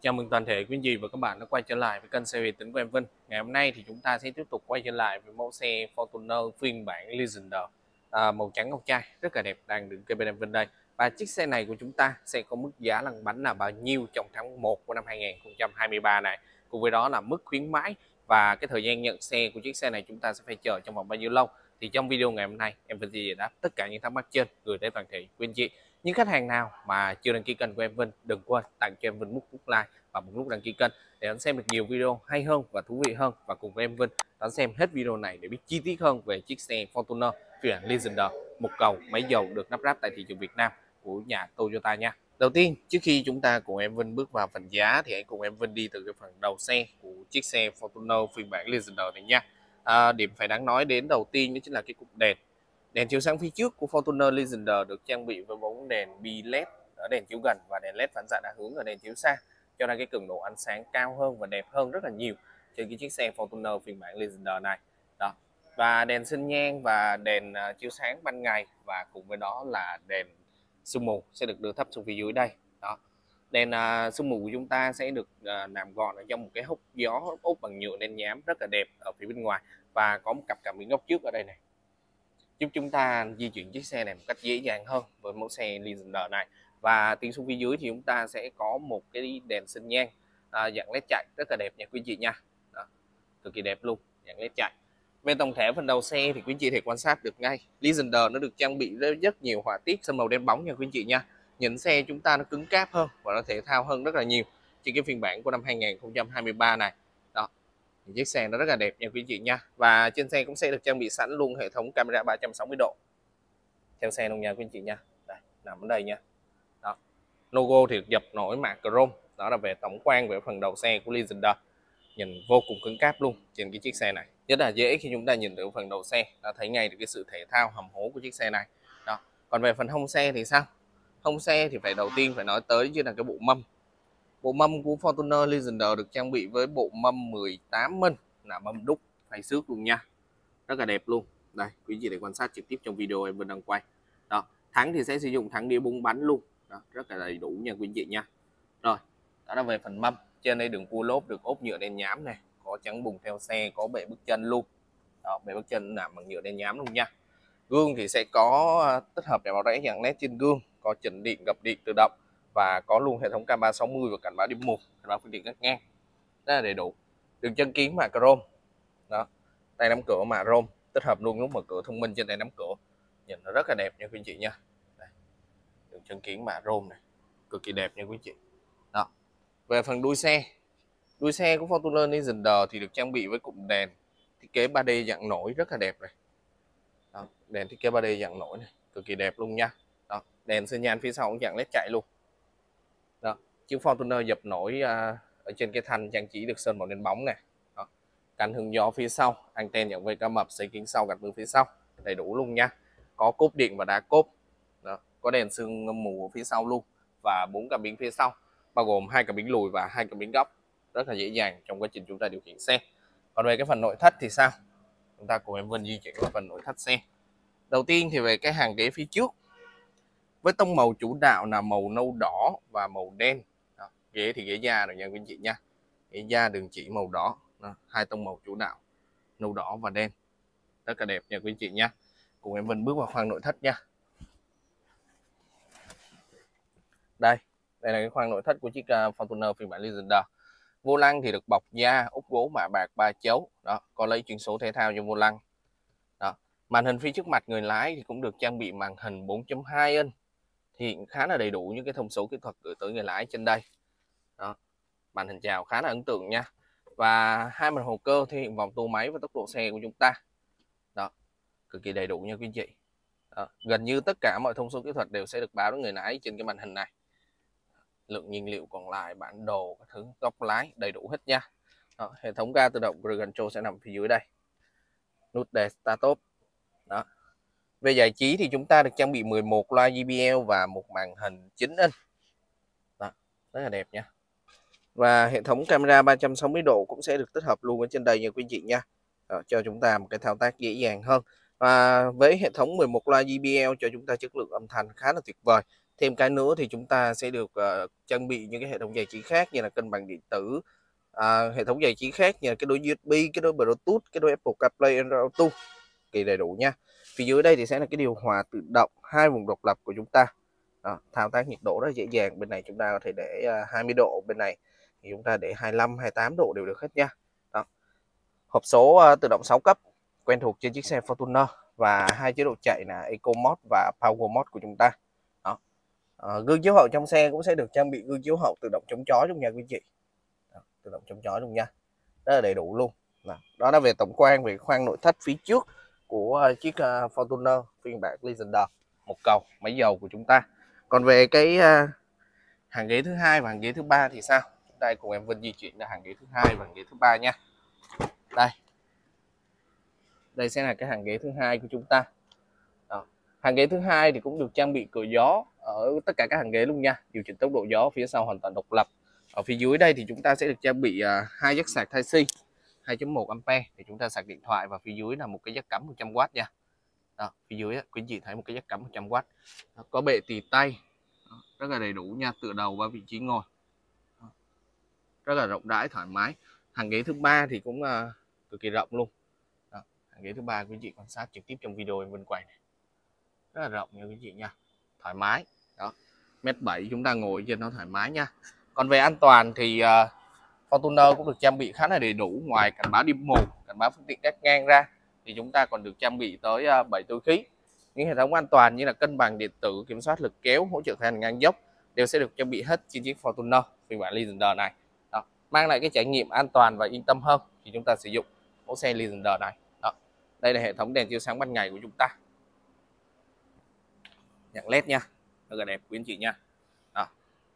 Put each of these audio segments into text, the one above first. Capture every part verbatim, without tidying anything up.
Chào mừng toàn thể quý anh chị và các bạn đã quay trở lại với kênh xe vi tính của em Vinh. Ngày hôm nay thì chúng ta sẽ tiếp tục quay trở lại với mẫu xe Fortuner phiên bản Legender à, màu trắng ngọc trai rất là đẹp đang đứng kế bên em Vinh đây. Và chiếc xe này của chúng ta sẽ có mức giá lăn bánh là bao nhiêu trong tháng một của năm hai nghìn không trăm hai mươi ba này. Cùng với đó là mức khuyến mãi và cái thời gian nhận xe của chiếc xe này chúng ta sẽ phải chờ trong vòng bao nhiêu lâu. Thì trong video ngày hôm nay em Vinh sẽ giải đáp tất cả những thắc mắc trên gửi tới toàn thể quý anh chị. Những khách hàng nào mà chưa đăng ký kênh của em Vinh đừng quên tặng cho em Vinh một nút like và một nút đăng ký kênh để đón xem được nhiều video hay hơn và thú vị hơn, và cùng với em Vinh đón xem hết video này để biết chi tiết hơn về chiếc xe Fortuner phiên bản Legender một cầu máy dầu được lắp ráp tại thị trường Việt Nam của nhà Toyota nha. Đầu tiên, trước khi chúng ta cùng em Vinh bước vào phần giá thì hãy cùng em Vinh đi từ cái phần đầu xe của chiếc xe Fortuner phiên bản Legender này nha. À, điểm phải đáng nói đến đầu tiên đó chính là cái cụm đèn. Đèn chiếu sáng phía trước của Fortuner Legender được trang bị với bóng đèn bi led ở đèn chiếu gần và đèn led phản xạ đa hướng ở đèn chiếu xa, cho nên cái cường độ ánh sáng cao hơn và đẹp hơn rất là nhiều trên cái chiếc xe Fortuner phiên bản Legender này. Đó. Và đèn sinh nhan và đèn uh, chiếu sáng ban ngày và cùng với đó là đèn sương mù sẽ được đưa thấp xuống phía dưới đây. Đó. Đèn uh, sương mù của chúng ta sẽ được uh, nằm gọn ở trong một cái hốc gió ốp bằng nhựa đen nhám rất là đẹp ở phía bên ngoài, và có một cặp cảm biến góc trước ở đây này, giúp chúng ta di chuyển chiếc xe này một cách dễ dàng hơn với mẫu xe Legender này. Và tiến xuống phía dưới thì chúng ta sẽ có một cái đèn sinh nhan à, dạng led chạy rất là đẹp nha quý chị nha. Đó, cực kỳ đẹp luôn, dạng led chạy. Về tổng thể phần đầu xe thì quý chị thể quan sát được ngay, Legender nó được trang bị rất, rất nhiều họa tiết sơn màu đen bóng nha quý chị nha. Nhìn xe chúng ta nó cứng cáp hơn và nó thể thao hơn rất là nhiều trên cái phiên bản của năm hai nghìn không trăm hai mươi ba này. Đó, chiếc xe nó rất là đẹp nha quý chị nha. Và trên xe cũng sẽ được trang bị sẵn luôn hệ thống camera ba trăm sáu mươi độ theo xe luôn nha quý chị nha. Đây, nằm ở đây nha. Đó. Logo thì được dập nổi mạ chrome. Đó là về tổng quan về phần đầu xe của Legender, nhìn vô cùng cứng cáp luôn trên cái chiếc xe này, rất là dễ khi chúng ta nhìn từ phần đầu xe đã thấy ngay được cái sự thể thao hầm hố của chiếc xe này. Đó. Còn về phần hông xe thì sao? Hông xe thì phải đầu tiên phải nói tới chứ là cái bộ mâm. Bộ mâm của Fortuner Legender được trang bị với bộ mâm mười tám inch là mâm đúc phay xước luôn nha, rất là đẹp luôn. Đây quý chị để quan sát trực tiếp trong video em vẫn đang quay. Đó, thắng thì sẽ sử dụng thắng đĩa bốn bánh luôn. Đó, rất là đầy đủ nha quý chị nha. Rồi, đó là về phần mâm. Trên đây đường cua lốp được ốp nhựa đen nhám này, có trắng bùng theo xe, có bệ bước chân luôn. Đó, bệ bước chân làm bằng nhựa đen nhám luôn nha. Gương thì sẽ có tích hợp đèn báo rẽ dạng led trên gương, có chỉnh điện gập điện tự động và có luôn hệ thống camera sáu mươi và cảnh báo điểm mù, cảnh báo phương tiện ngắt ngang, rất là đầy đủ. Đường chân kiến mạ chrome. Đó, tay nắm cửa mạ chrome, tích hợp luôn nút mở cửa thông minh trên tay nắm cửa, nhìn nó rất là đẹp nha quý anh chị nha. Đây, đường chân kiến mạ chrome này, cực kỳ đẹp nha quý anh chị. Đó. Về phần đuôi xe, đuôi xe của Fortuner Legender thì được trang bị với cụm đèn thiết kế ba D dạng nổi rất là đẹp này. Đó, đèn thiết kế ba D dạng nổi này, cực kỳ đẹp luôn nha. Đó, đèn sinh nhan phía sau cũng dạng led chạy luôn. Đó, chiếc Fortuner dập nổi à, ở trên cái thanh trang trí được sơn màu đen bóng này. Đó, cánh hứng gió phía sau, anten dạng vây cá mập, xây kính sau, gạt mưa phía sau, đầy đủ luôn nha. Có cốp điện và đá cốp. Đó, có đèn sương mù ở phía sau luôn và bốn cảm biến phía sau, bao gồm hai cảm biến lùi và hai cảm biến góc, rất là dễ dàng trong quá trình chúng ta điều khiển xe. Còn về cái phần nội thất thì sao? Chúng ta cùng em Vinh di chuyển vào phần nội thất xe. Đầu tiên thì về cái hàng ghế phía trước với tông màu chủ đạo là màu nâu đỏ và màu đen. Đó, ghế thì ghế da rồi nha quý anh chị nha, ghế da đường chỉ màu đỏ. Đó, hai tông màu chủ đạo nâu đỏ và đen, rất là đẹp nha quý anh chị nha. Cùng em Vinh bước vào khoang nội thất nha. Đây, đây là cái khoang nội thất của chiếc uh, Fortuner phiên bản Legender. Vô lăng thì được bọc da ốp gỗ mạ bạc ba chấu. Đó, có lấy chuyên số thể thao cho vô lăng. Đó, màn hình phía trước mặt người lái thì cũng được trang bị màn hình bốn chấm hai inch, thì khá là đầy đủ những cái thông số kỹ thuật gửi tới người lái trên đây. Đó, màn hình chào khá là ấn tượng nha. Và hai màn hồ cơ thể hiện vòng tua máy và tốc độ xe của chúng ta. Đó, cực kỳ đầy đủ nha quý anh chị. Đó, gần như tất cả mọi thông số kỹ thuật đều sẽ được báo đến người lái trên cái màn hình này. Lượng nhiên liệu còn lại, bản đồ, các thứ, góc lái đầy đủ hết nha. Đó, hệ thống ga tự động Cruise Control sẽ nằm phía dưới đây. Nút đề Start Stop. Đó. Về giải trí thì chúng ta được trang bị mười một loa gi bê lờ và một màn hình chín inch. Đó, rất là đẹp nha. Và hệ thống camera ba trăm sáu mươi độ cũng sẽ được tích hợp luôn ở trên đây nha quý anh chị nha. Đó, cho chúng ta một cái thao tác dễ dàng hơn. Và với hệ thống mười một loa gi bê lờ cho chúng ta chất lượng âm thanh khá là tuyệt vời Thêm cái nữa thì chúng ta sẽ được uh, trang bị những cái hệ thống giải trí khác như là cân bằng điện tử, à, hệ thống giải trí khác như là cái đôi u ét bê, cái đôi Bluetooth, cái đôi Apple CarPlay, Android Auto, kỳ đầy đủ nha. Phía dưới đây thì sẽ là cái điều hòa tự động hai vùng độc lập của chúng ta. Đó, thao tác nhiệt độ rất dễ dàng. Bên này chúng ta có thể để uh, hai mươi độ, bên này thì chúng ta để hai mươi lăm, hai mươi tám độ đều được hết nha. Đó. Hộp số uh, tự động sáu cấp quen thuộc trên chiếc xe Fortuner, và hai chế độ chạy là Eco Mode và Power Mode của chúng ta. Đó. À, gương chiếu hậu trong xe cũng sẽ được trang bị gương chiếu hậu tự động chống chói luôn nha quý chị. Đó, tự động chống chói luôn nha, rất là đầy đủ luôn. Đó, đó là về tổng quan về khoang nội thất phía trước của uh, chiếc uh, Fortuner phiên bản Legender một cầu máy dầu của chúng ta. Còn về cái uh, hàng ghế thứ hai và hàng ghế thứ ba thì sao? Chúng ta cùng em Vinh di chuyển ra hàng ghế thứ hai và hàng ghế thứ ba nha. Đây, đây sẽ là cái hàng ghế thứ hai của chúng ta. Đó. Hàng ghế thứ hai thì cũng được trang bị cửa gió ở tất cả các hàng ghế luôn nha, điều chỉnh tốc độ gió phía sau hoàn toàn độc lập. Ở phía dưới đây thì chúng ta sẽ được trang bị uh, hai jack sạc Type-C hai chấm một ampe để chúng ta sạc điện thoại, và phía dưới là một cái jack cắm một trăm oát nha. Đó, phía dưới quý anh chị thấy một cái jack cắm một trăm oát. Đó, có bệ tì tay. Đó, rất là đầy đủ nha, tựa đầu và vị trí ngồi. Đó, rất là rộng rãi thoải mái. Hàng ghế thứ ba thì cũng uh, cực kỳ rộng luôn. Đó, hàng ghế thứ ba quý anh chị quan sát trực tiếp trong video em Vinh quay này. Rất là rộng nha quý anh chị nha, thoải mái. Đó, mét bảy chúng ta ngồi trên nó thoải mái nha. Còn về an toàn thì uh, Fortuner cũng được trang bị khá là đầy đủ. Ngoài cảnh báo điểm mù, cảnh báo phương tiện cắt ngang ra thì chúng ta còn được trang bị tới uh, bảy túi khí. Những hệ thống an toàn như là cân bằng điện tử, kiểm soát lực kéo, hỗ trợ hành ngang dốc đều sẽ được trang bị hết trên chiếc Fortuner phiên bản Legender này. Đó, mang lại cái trải nghiệm an toàn và yên tâm hơn khi chúng ta sử dụng mẫu xe Legender này. Đó, đây là hệ thống đèn chiếu sáng ban ngày của chúng ta, nhạc led nha, rất là đẹp quý anh chị nha. Đó,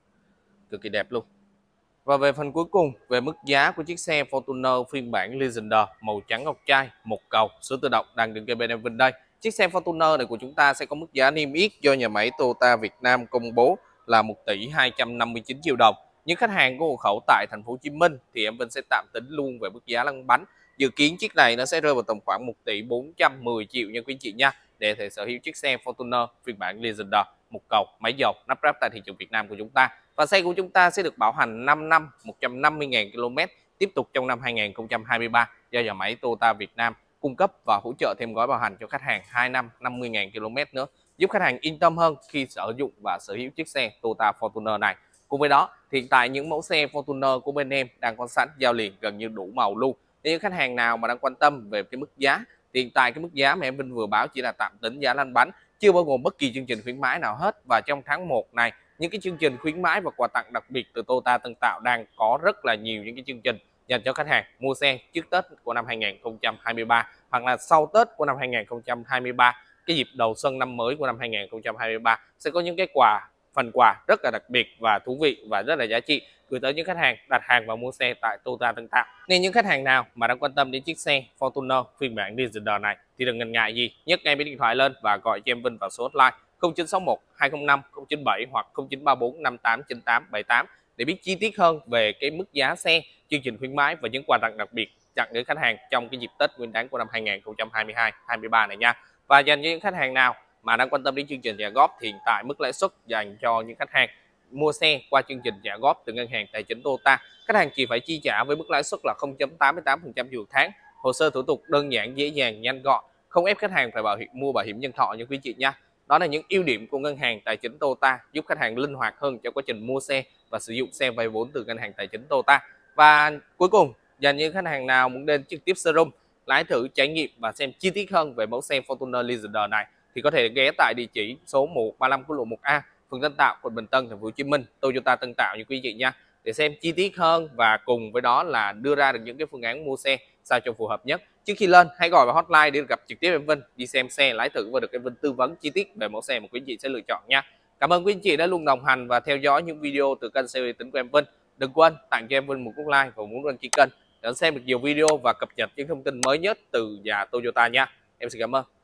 cực kỳ đẹp luôn. Và về phần cuối cùng, về mức giá của chiếc xe Fortuner phiên bản Legender màu trắng ngọc trai một cầu số tự động đang đứng kế bên em Vinh đây. Chiếc xe Fortuner này của chúng ta sẽ có mức giá niêm yết do nhà máy Toyota Việt Nam công bố là một tỷ hai trăm năm mươi chín triệu đồng. Những khách hàng có hộ khẩu tại thành phố Hồ Chí Minh thì em Vinh sẽ tạm tính luôn về mức giá lăn bánh. Dự kiến chiếc này nó sẽ rơi vào tầm khoảng một tỷ bốn trăm mười triệu nha quý chị nha, để thể sở hữu chiếc xe Fortuner phiên bản Legender một cầu máy dầu lắp ráp tại thị trường Việt Nam của chúng ta. Và xe của chúng ta sẽ được bảo hành năm năm, một trăm năm mươi nghìn ki lô mét tiếp tục trong năm hai nghìn không trăm hai mươi ba do nhà máy Toyota Việt Nam cung cấp, và hỗ trợ thêm gói bảo hành cho khách hàng hai năm năm mươi nghìn ki lô mét nữa, giúp khách hàng yên tâm hơn khi sử dụng và sở hữu chiếc xe Toyota Fortuner này. Cùng với đó, hiện tại những mẫu xe Fortuner của bên em đang có sẵn giao liền gần như đủ màu luôn. Nếu những khách hàng nào mà đang quan tâm về cái mức giá, thì hiện tại cái mức giá mà em Vinh vừa báo chỉ là tạm tính giá lăn bánh, chưa bao gồm bất kỳ chương trình khuyến mãi nào hết. Và trong tháng một này, những cái chương trình khuyến mãi và quà tặng đặc biệt từ Toyota Tân Tạo đang có rất là nhiều những cái chương trình dành cho khách hàng mua xe trước Tết của năm hai nghìn không trăm hai mươi ba hoặc là sau Tết của năm hai nghìn không trăm hai mươi ba, cái dịp đầu xuân năm mới của năm hai nghìn không trăm hai mươi ba sẽ có những cái quà phần quà rất là đặc biệt và thú vị và rất là giá trị gửi tới những khách hàng đặt hàng và mua xe tại Toyota Tân Tạo. Nên những khách hàng nào mà đang quan tâm đến chiếc xe Fortuner phiên bản Legender này thì đừng ngần ngại gì, nhấc ngay cái điện thoại lên và gọi cho em Vinh vào số hotline không chín sáu một hai không năm không chín bảy hoặc không chín ba bốn năm tám chín tám bảy tám để biết chi tiết hơn về cái mức giá xe, chương trình khuyến mãi và những quà tặng đặc biệt tặng đến khách hàng trong cái dịp Tết Nguyên đán của năm hai nghìn không trăm hai mươi hai hai mươi ba này nha. Và dành cho những khách hàng nào mà đang quan tâm đến chương trình trả góp thì hiện tại mức lãi suất dành cho những khách hàng mua xe qua chương trình trả góp từ ngân hàng tài chính Toyota, khách hàng chỉ phải chi trả với mức lãi suất là không phẩy tám mươi tám phần trăm một tháng. Hồ sơ thủ tục đơn giản, dễ dàng, nhanh gọn, không ép khách hàng phải bảo hiểm mua bảo hiểm nhân thọ như quý chị nha. Đó là những ưu điểm của ngân hàng tài chính Toyota, giúp khách hàng linh hoạt hơn trong quá trình mua xe và sử dụng xe vay vốn từ ngân hàng tài chính Toyota. Và cuối cùng, dành những khách hàng nào muốn đến trực tiếp showroom lái thử, trải nghiệm và xem chi tiết hơn về mẫu xe Fortuner Legender này thì có thể ghé tại địa chỉ số một ba lăm quốc lộ một A, phường Tân Tạo, quận Bình Tân, thành phố Hồ Chí Minh, Toyota Tân Tạo như quý vị nha, để xem chi tiết hơn và cùng với đó là đưa ra được những cái phương án mua xe sao cho phù hợp nhất. Trước khi lên, hãy gọi vào hotline để gặp trực tiếp em Vinh, đi xem xe, lái thử và được em Vinh tư vấn chi tiết về mẫu xe mà quý anh chị sẽ lựa chọn nha. Cảm ơn quý anh chị đã luôn đồng hành và theo dõi những video từ kênh xe uy tín của em Vinh. Đừng quên tặng cho em Vinh một nút like và muốn đăng ký kênh để xem được nhiều video và cập nhật những thông tin mới nhất từ nhà Toyota nha. Em xin cảm ơn.